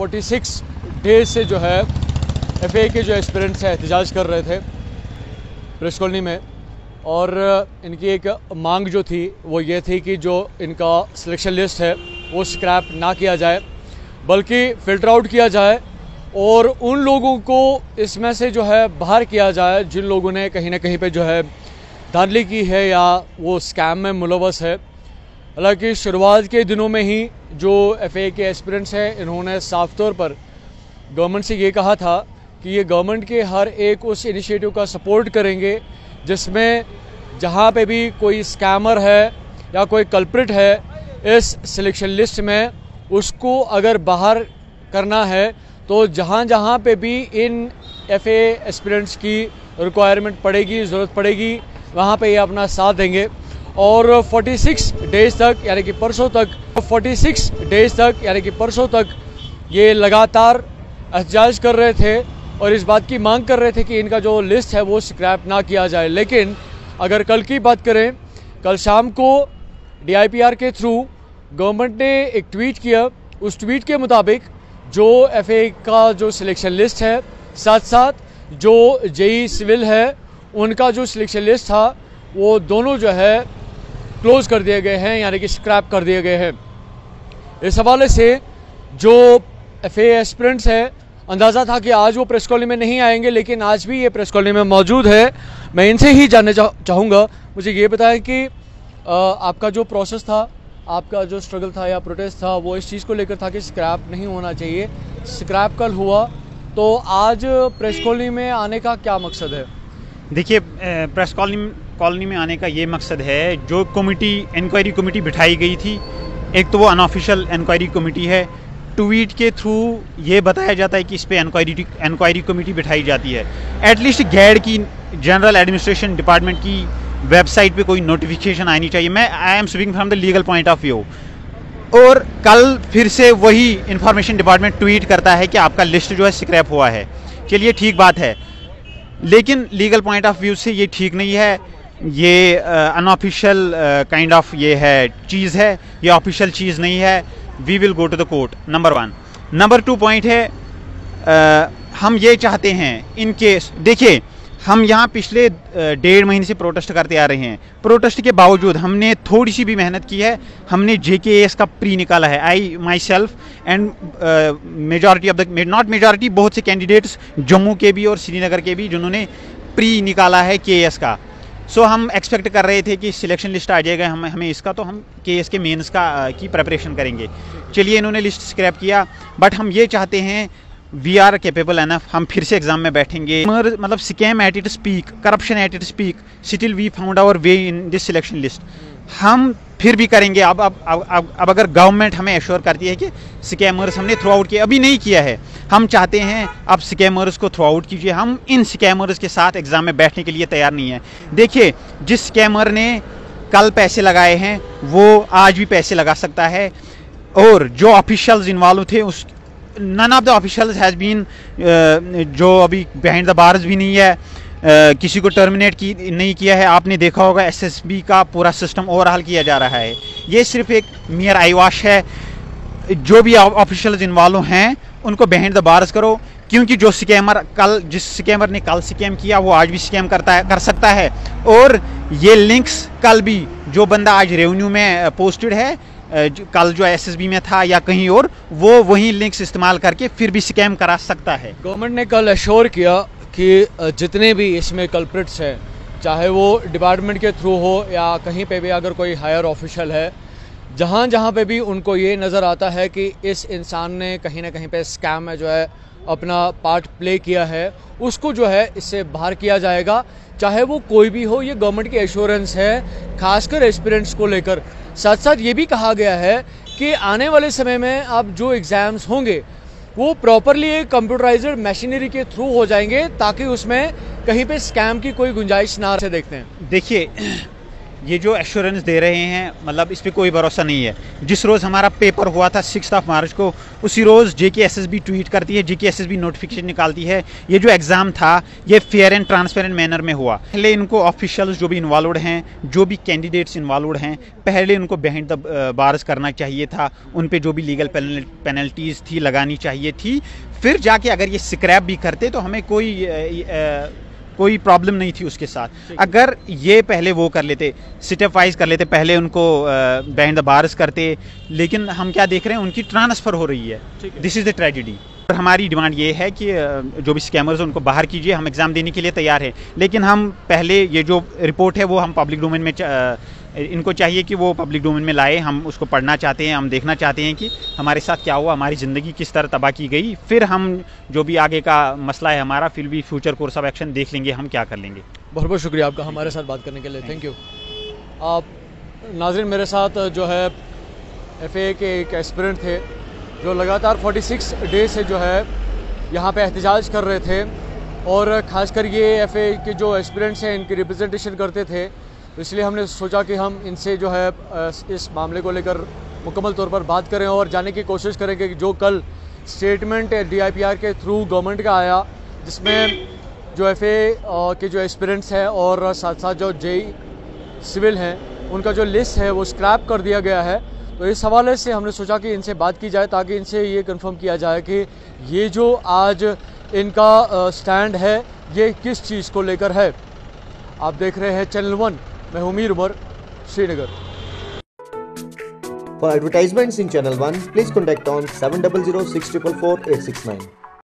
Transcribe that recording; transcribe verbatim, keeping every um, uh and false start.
छियालीस डेज से जो है एफए के जो एस्पिरेंट्स हैं एहतजाज कर रहे थे प्रेस कॉलोनी में, और इनकी एक मांग जो थी वो ये थी कि जो इनका सिलेक्शन लिस्ट है वो स्क्रैप ना किया जाए बल्कि फ़िल्टर आउट किया जाए और उन लोगों को इसमें से जो है बाहर किया जाए जिन लोगों ने कहीं ना कहीं पे जो है धांधली की है या वो स्कैम में मुलव्वस है। हालांकि शुरुआत के दिनों में ही जो एफए के एस्पिरेंट्स हैं इन्होंने साफ तौर पर गवर्नमेंट से ये कहा था कि ये गवर्नमेंट के हर एक उस इनिशिएटिव का सपोर्ट करेंगे जिसमें जहाँ पे भी कोई स्कैमर है या कोई कल्प्रिट है इस सिलेक्शन लिस्ट में, उसको अगर बाहर करना है तो जहाँ जहाँ पे भी इन एफए एस्पिरेंट्स की रिक्वायरमेंट पड़ेगी, ज़रूरत पड़ेगी, वहाँ पे ये अपना साथ देंगे। और छियालीस डेज तक यानी कि परसों तक छियालीस डेज तक यानी कि परसों तक ये लगातार एहतजाज कर रहे थे और इस बात की मांग कर रहे थे कि इनका जो लिस्ट है वो स्क्रैप ना किया जाए। लेकिन अगर कल की बात करें, कल शाम को डीआईपीआर के थ्रू गवर्नमेंट ने एक ट्वीट किया। उस ट्वीट के मुताबिक जो एफए का जो सिलेक्शन लिस्ट है, साथ साथ जो जेई सिविल है उनका जो सिलेक्शन लिस्ट था वो दोनों जो है क्लोज कर दिए गए हैं यानी कि स्क्रैप कर दिए गए हैं। इस हवाले से जो एफए एस्पिरेंट्स हैं, अंदाज़ा था कि आज वो प्रेस कॉलोनी में नहीं आएंगे, लेकिन आज भी ये प्रेस कॉलोनी में मौजूद है। मैं इनसे ही जानना चाहूँगा, मुझे ये बताएं कि आपका जो प्रोसेस था, आपका जो स्ट्रगल था या प्रोटेस्ट था वो इस चीज़ को लेकर था कि स्क्रैप नहीं होना चाहिए। स्क्रैप कल हुआ, तो आज प्रेस कॉलोनी में आने का क्या मकसद है? देखिए, प्रेस कॉलोनी कॉलोनी में आने का ये मकसद है, जो कमेटी इंक्वायरी कमेटी बिठाई गई थी, एक तो वो अनऑफिशियल इंक्वायरी कमेटी है। ट्वीट के थ्रू ये बताया जाता है कि इस पे इंक्वायरी इंक्वायरी कमेटी बिठाई जाती है। एटलीस्ट गैड की जनरल एडमिनिस्ट्रेशन डिपार्टमेंट की वेबसाइट पे कोई नोटिफिकेशन आनी चाहिए। मैं I am speaking from the legal point of view. और कल फिर से वही इंफॉर्मेशन डिपार्टमेंट ट्वीट करता है कि आपका लिस्ट जो है स्क्रैप हुआ है। चलिए, ठीक बात है, लेकिन लीगल पॉइंट ऑफ व्यू से ये ठीक नहीं है। ये अनऑफिशियल काइंड ऑफ ये है चीज़ है, ये ऑफिशियल चीज़ नहीं है। We will go to the court, number one. Number two point है, आ, हम ये चाहते हैं इन केस, देखिए हम यहाँ पिछले डेढ़ महीने से प्रोटेस्ट करते आ रहे हैं। प्रोटेस्ट के बावजूद हमने थोड़ी सी भी मेहनत की है। हमने जेकेएस का प्री निकाला है। I myself and majority of the, not majority, बहुत से कैंडिडेट्स जम्मू के भी और श्रीनगर के भी जिन्होंने प्री निकाला है केएस का। सो so, हम एक्सपेक्ट कर रहे थे कि सिलेक्शन लिस्ट आ जाएगा हम हमें इसका, तो हम केएस के मेंस का की प्रिपरेशन करेंगे। चलिए, इन्होंने लिस्ट स्क्रैप किया, बट हम ये चाहते हैं वी आर कैपेबल एनफ, हम फिर से एग्जाम में बैठेंगे। मतलब scam at its peak, corruption at its peak, still we found our way in this selection list. हम फिर भी करेंगे। अब अब अब अब अगर गवर्नमेंट हमें एश्योर करती है कि स्कैमर्स हमने थ्रू आउट किया, अभी नहीं किया है, हम चाहते हैं अब स्कैमर्स को थ्रू आउट कीजिए। हम इन स्कैमर्स के साथ एग्जाम में बैठने के लिए तैयार नहीं है। देखिए, जिस स्कैमर ने कल पैसे लगाए हैं वो आज भी पैसे लगा सकता है, और जो ऑफिशियल्स इन्वॉल्व थे उस none of the officials has been, जो अभी बिहाइंड द बार्स भी नहीं है, Uh, किसी को टर्मिनेट की नहीं किया है। आपने देखा होगा एसएसबी का पूरा सिस्टम ओवरहाल किया जा रहा है। ये सिर्फ एक मियर आई वॉश है। जो भी ऑफिशियल्स इन्वॉल्व हैं उनको बिहाइंड द बार्स करो, क्योंकि जो स्कैमर कल जिस स्कैमर ने कल स्कैम किया वो आज भी स्कैम करता है कर सकता है। और ये लिंक्स कल भी, जो बंदा आज रेवेन्यू में पोस्टेड है, कल जो एसएसबी में था या कहीं और, वो वही लिंक्स इस्तेमाल करके फिर भी स्कैम करा सकता है। गवर्नमेंट ने कल एश्योर किया कि जितने भी इसमें कल्प्रिट्स हैं, चाहे वो डिपार्टमेंट के थ्रू हो या कहीं पे भी अगर कोई हायर ऑफिशियल है, जहाँ जहाँ पे भी उनको ये नज़र आता है कि इस इंसान ने कहीं ना कहीं पे स्कैम में जो है अपना पार्ट प्ले किया है, उसको जो है इससे बाहर किया जाएगा, चाहे वो कोई भी हो। ये गवर्नमेंट की एश्योरेंस है, खासकर एस्पिरेंट्स को लेकर। साथ साथ ये भी कहा गया है कि आने वाले समय में अब जो एग्ज़ाम्स होंगे वो प्रॉपरली एक कंप्यूटराइज्ड मशीनरी के थ्रू हो जाएंगे, ताकि उसमें कहीं पे स्कैम की कोई गुंजाइश ना से देखते हैं। देखिए, ये जो एश्योरेंस दे रहे हैं, मतलब इस पर कोई भरोसा नहीं है। जिस रोज़ हमारा पेपर हुआ था सिक्स ऑफ मार्च को, उसी रोज़ जे के एस एस बी ट्वीट करती है, जे के एस एस बी नोटिफिकेशन निकालती है, ये जो एग्ज़ाम था ये फेयर एंड ट्रांसपेरेंट मैनर में हुआ। पहले इनको ऑफिशियल्स जो भी इन्वॉल्वड हैं, जो भी कैंडिडेट्स इन्वॉल्वड हैं, पहले उनको बिहाइंड द बार्स करना चाहिए था, उन पे जो भी लीगल पेनल्टीज़ थी लगानी चाहिए थी। फिर जाके अगर ये स्क्रैप भी करते तो हमें कोई आ, आ, कोई प्रॉब्लम नहीं थी उसके साथ। अगर ये पहले वो कर लेते, सिटिफाइज कर लेते, पहले उनको बिहाइंड द बार्स करते, लेकिन हम क्या देख रहे हैं, उनकी ट्रांसफ़र हो रही है। This is the tragedy. और हमारी डिमांड ये है कि जो भी स्कैमर्स उनको बाहर कीजिए, हम एग्ज़ाम देने के लिए तैयार हैं, लेकिन हम पहले ये जो रिपोर्ट है वो हम पब्लिक डोमेन में, इनको चाहिए कि वो पब्लिक डोमेन में लाए। हम उसको पढ़ना चाहते हैं, हम देखना चाहते हैं कि हमारे साथ क्या हुआ, हमारी ज़िंदगी किस तरह तबाह की गई। फिर हम जो भी आगे का मसला है हमारा, फिर भी फ्यूचर कोर्स ऑफ एक्शन देख लेंगे हम क्या कर लेंगे। बहुत बहुत शुक्रिया आपका हमारे साथ बात करने के लिए, थैंक यू। आप नाज़रीन, मेरे साथ जो है एफ ए के एक एस्पिरेंट थे जो लगातार छियालीस डे से जो है यहाँ पे एहतजाज कर रहे थे, और ख़ासकर ये एफ ए के जो एस्पिरेंट्स हैं इनकी रिप्रेजेंटेशन करते थे। इसलिए हमने सोचा कि हम इनसे जो है इस मामले को लेकर मुकम्मल तौर पर बात करें और जानने की कोशिश करें कि जो कल statement D I P R के थ्रू गवर्नमेंट का आया, जिसमें जो एफ ए के जो एस्पिरेंट्स हैं और साथ साथ जो जे सिविल हैं उनका जो लिस्ट है वो स्क्रैप कर दिया गया है। तो इस हवाले से हमने सोचा कि इनसे बात की जाए ताकि इनसे ये कंफर्म किया जाए कि ये जो आज इनका स्टैंड है ये किस चीज़ को लेकर है। आप देख रहे हैं चैनल वन, मैं हूं Mir Umar, Srinagar. For advertisements in Channel one, please contact on seven zero zero six four four eight six nine.